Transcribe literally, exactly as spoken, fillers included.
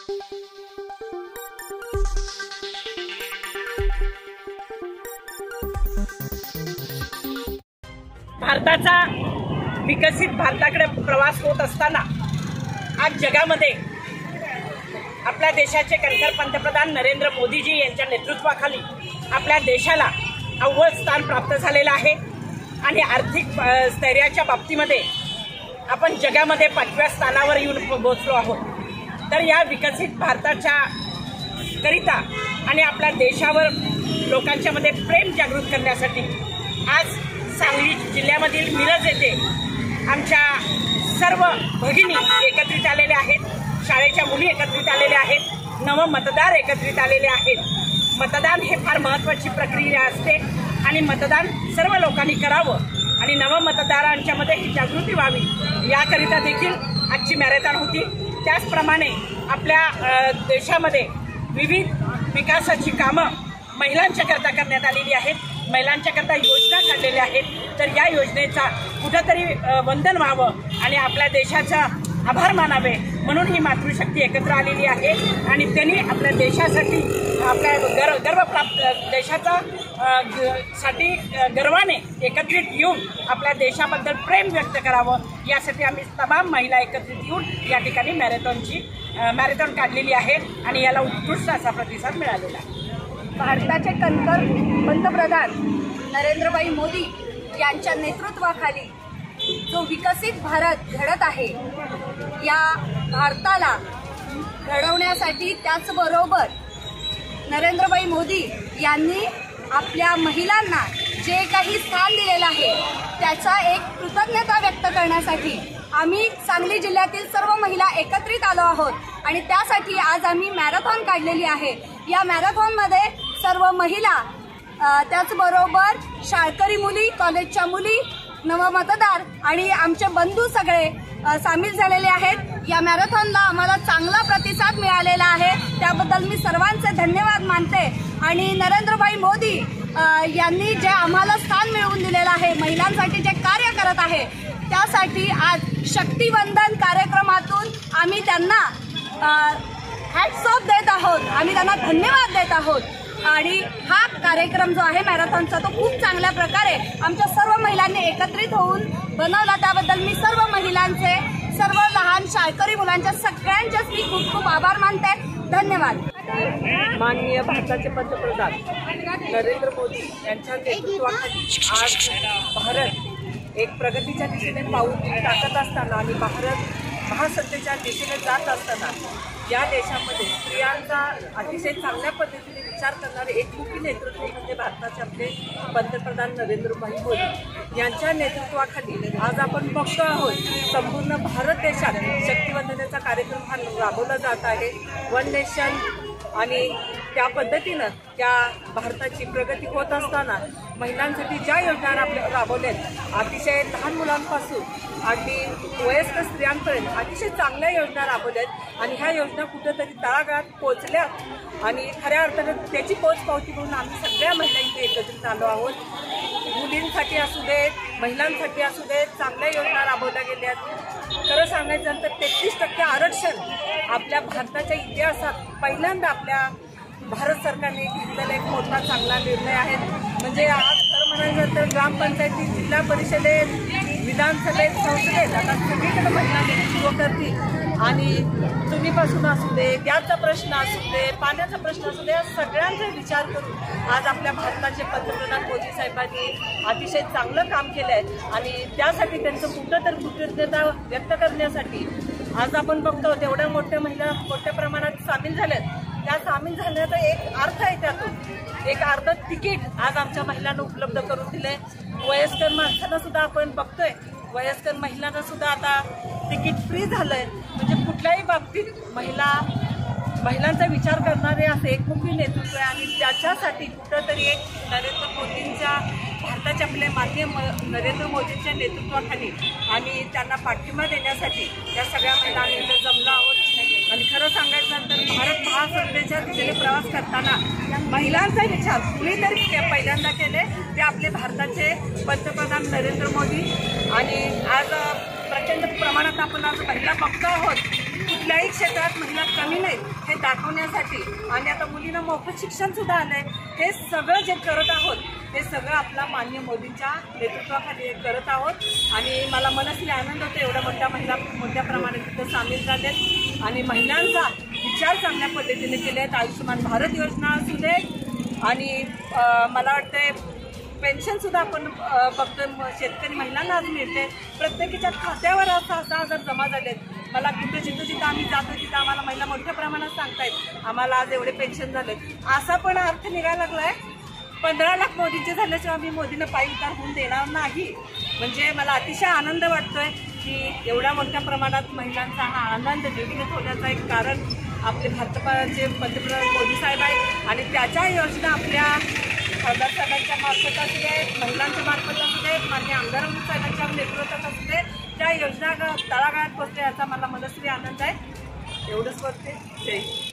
भारताचा विकसित भारताकडे प्रवास होत असताना आज जगामध्ये आपल्या देशाचे कणखर पंतप्रधान नरेंद्र मोदीजी यांच्या नेतृत्वाखाली आपल्या देशाला अव्वल स्थान प्राप्त झालेलं आहे आणि आर्थिक स्थैर्याच्या बाबतीमध्ये आपण जगामध्ये पाचव्या स्थानावर येऊन पोहोचलो आहोत। तर या विकसित भारताच्या करिता आणि आपल्या देशावर लोकांच्या मध्ये प्रेम जागृत करण्यासाठी आज सांगली जिल्ह्यामधील मिरज येथे आमच्या सर्व भगिनी एकत्रित आलेल्या आहेत, शाळेच्या मुली एकत्रित आलेल्या आहेत, नव मतदार एकत्रित आलेले आहेत। मतदान हे फार महत्त्वाची प्रक्रिया असते आणि मतदान सर्व लोकांनी करावं आणि नव मतदारांच्या मध्ये ही जागृती व्हावी याकरिता देखील आजची मॅरेथॉन होती। त्याचप्रमाणे आपल्या देशामध्ये विविध विकासाची कामं महिलांच्या करता करण्यात आलेली आहेत, महिलांच्या करता योजना काढलेल्या आहेत। तर या योजनेचा कुठेतरी वंदन व्हावं आणि आपल्या देशाचा आभार मानावे म्हणून ही मातृशक्ती एकत्र आलेली आहे आणि त्यांनी आपल्या देशासाठी आपल्या गर्व गर्व प्राप्त देशाचा साठी गर्वाने एकत्रित येऊन आपल्या देशाबद्दल प्रेम व्यक्त करावं यासाठी आम्ही तमाम महिला एकत्रित येऊन या ठिकाणी मॅरेथॉनची मॅरेथॉन काढलेली आहे आणि याला उत्कृष्ट असा प्रतिसाद मिळालेला आहे। भारताचे कणखर पंतप्रधान नरेंद्रभाई मोदी यांच्या नेतृत्वाखाली जो विकसित भारत घडत आहे या भारताला घडवण्यासाठी त्याचबरोबर नरेंद्रभाई मोदी यांनी आपल्या महिलांना जे काही स्थान दिलेलं आहे त्याचा एक कृतज्ञता व्यक्त करण्यासाठी आम्ही सांगली जिल्ह्यातील सर्व महिला एकत्रित आलो आहोत आणि त्यासाठी आज आम्ही मॅरेथॉन काढलेली आहे। या मॅरेथॉनमध्ये सर्व महिला त्याचबरोबर शाळकरी मुली, कॉलेजच्या मुली, नव मतदार आणि आमचे बंधू सगळे सामील झालेले आहेत। या मॅरेथॉनला आम्हाला चांगला प्रतिसाद मिळालेला आहे, त्याबद्दल मी सर्वांचे धन्यवाद मानते आणि नरेंद्रभाई मोदी यांनी जे आम्हाला स्थान मिळवून दिलेलं आहे, महिलांसाठी जे कार्य करत आहे त्यासाठी आज शक्तिवंदन कार्यक्रमातून आम्ही त्यांना हॅट्स ऑफ देत आहोत, आम्ही त्यांना धन्यवाद देत आहोत आणि हा कार्यक्रम जो आहे मॅरेथॉनचा तो खूप चांगल्या प्रकारे आमच्या सर्व महिलांनी एकत्रित होऊन बनवला, त्याबद्दल मी सर्व महिलांचे, सर्व लहान शाळकरी मुलांच्या सगळ्यांचेच मी खूप खूप आभार मानते। धन्यवाद। माननीय भारताचे पंतप्रधान नरेंद्र मोदी यांच्या नेतृत्वाखाली आज भारत एक प्रगतीच्या दिशेने पाऊल टाकत असताना आणि भारत महासत्तेच्या दिशेने जात असताना या देशामध्ये स्त्रियांचा अतिशय चांगल्या पद्धतीने विचार करणारे एकमुखी नेतृत्व म्हणजे भारताचे आपले पंतप्रधान नरेंद्रभाई मोदी यांच्या नेतृत्वाखाली आज आपण बघतो आहोत संपूर्ण भारत देशात शक्तिवंदनेचा कार्यक्रम हा राबवला जात आहे। वन नेशन आणि त्या पद्धतीनं त्या भारताची प्रगती होत असताना महिलांसाठी ज्या योजना राबवल्यात अतिशय लहान मुलांपासून अगदी वयस्कर स्त्रियांपर्यंत अतिशय चांगल्या योजना राबवल्यात आणि ह्या योजना कुठेतरी तळागाळात पोचल्यात आणि खऱ्या अर्थानं त्याची पोचपावती म्हणून आम्ही सगळ्या महिला इथे एकत्रित आलो आहोत। मुलींसाठी असू देत, महिलांसाठी असू देत, चांगल्या योजना राबवल्या गेल्यात। खरं सांगायचं तर तेहतीस टक्के आरक्षण आपल्या भारताच्या इतिहासात पहिल्यांदा आपल्या भारत सरकारने घेतलेला एक मोठा चांगला निर्णय आहे। म्हणजे आज खरं म्हणायचं तर ग्रामपंचायतीत, जिल्हा परिषदेत, विधानसभेत, संसदेत आता सगळीकडे महिला नेतृत्व करतील आणि चुलीपासून असू दे, गॅसचा प्रश्न असू दे, पाण्याचा प्रश्न असू दे, या सगळ्यांचा विचार करून आज आपल्या भारताचे पंतप्रधान मोदी साहेबांनी अतिशय चांगलं काम केलं आहे आणि त्यासाठी त्यांचं कुठं तर कृतज्ञता व्यक्त करण्यासाठी आज आपण बघतो तेवढ्या मोठ्या महिला मोठ्या प्रमाणात सामील झाल्यात। त्या सामील झाल्याचा एक अर्थ आहे, त्यातून एक अर्ध तिकीट आज आमच्या महिलांना उपलब्ध करून दिले। वयस्कर माणसांना सुद्धा आपण बघतोय, वयस्कर महिलांना सुद्धा आता तिकीट फ्री झालंय। म्हणजे कुठल्याही बाबतीत महिला महिलांचा विचार करणारे असे एकमुखी नेतृत्व आहे आणि त्याच्यासाठी कुठंतरी एक नरेंद्र मोदींच्या भारताच्या आपल्या माननीय नरेंद्र मोदींच्या नेतृत्वाखाली आणि त्यांना पाठिंबा देण्यासाठी या सगळ्या महिलांनी इथे जमलो आहोत। आणि खरं सांगायचं तर भारत महासत्तेच्या दिशेने प्रवास करताना महिलांचा विचार कुणीतरी पहिल्यांदा केले ते आपले भारताचे पंतप्रधान नरेंद्र मोदी आणि आज प्रचंड प्रमाणात आपण आज महिला बघतो आहोत। कुठल्याही क्षेत्रात महिला कमी नाहीत हे दाखवण्यासाठी आणि आता मुलींना मोफत शिक्षण सुद्धा आलंय. हे सगळं जे करत आहोत हे सगळं आपला माननीय मोदींच्या नेतृत्वाखाली करत आहोत आणि मला मनस्वी आनंद होतो एवढ्या मोठ्या महिला मोठ्या प्रमाणात तिथं सामील झालेत आणि महिलांचा विचार चांगल्या पद्धतीने केले आहेत. आयुष्यमान भारत योजना असू दे आणि मला वाटतंय पेन्शनसुद्धा आपण बघतोय शेतकरी महिलांना आज मिळते. प्रत्येकाच्या खात्यावर सहा सहा हजार जमा झालेत. मला कुठे जिथं जिथं आम्ही जातो तिथं आम्हाला महिला मोठ्या प्रमाणात सांगतायत आम्हाला आज एवढे पेन्शन झालेत. असा पण अर्थ निघायला लागलाय पंधरा लाख मोदींचे झाल्याशिवाय आम्ही मोदींना पायी उतार होऊन देणार नाही. म्हणजे मला अतिशय आनंद वाटतोय की एवढ्या मोठ्या प्रमाणात महिलांचा हा आनंद द्विगुणित होण्याचं एक कारण आपले भारताचे पंतप्रधान मोदी साहेब आहेत आणि त्याच्या योजना आपल्या खासदार साहेबांच्या मार्फत असू दे महिलांच्या मार्फत असू दे माननीय आमदार साहेबांच्या नेतृत्वात असू दे त्या योजना तळागाळात पोहोचल्या याचा मला मनस्वी आनंद आहे. एवढंच बोलते. जय हिंद.